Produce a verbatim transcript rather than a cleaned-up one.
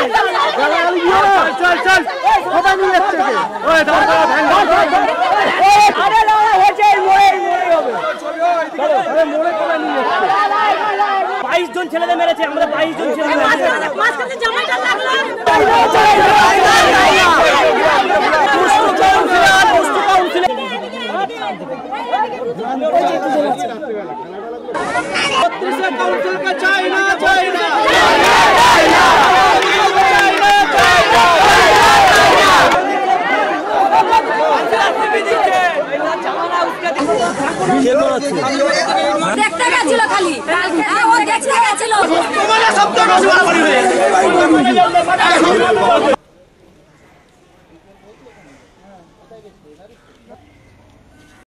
চল চল কোথায় নিয়ে যাচ্ছে ওই দাঁড়া দাঁড়া ভ্যান আরে না হয়েছে মোড়ে মোড়ে হবে আরে মোড়ে কোথায় নিয়ে যাচ্ছে বাইশ জন ছেলেদের মেরেছে আমরা বাইশ জন ছেলে মাঝখানে জামাইটা লাগলো काउंसिल का चाइना चाइना देखते গেছিল খালি ও দেখতে গেছিল তোমার সব তো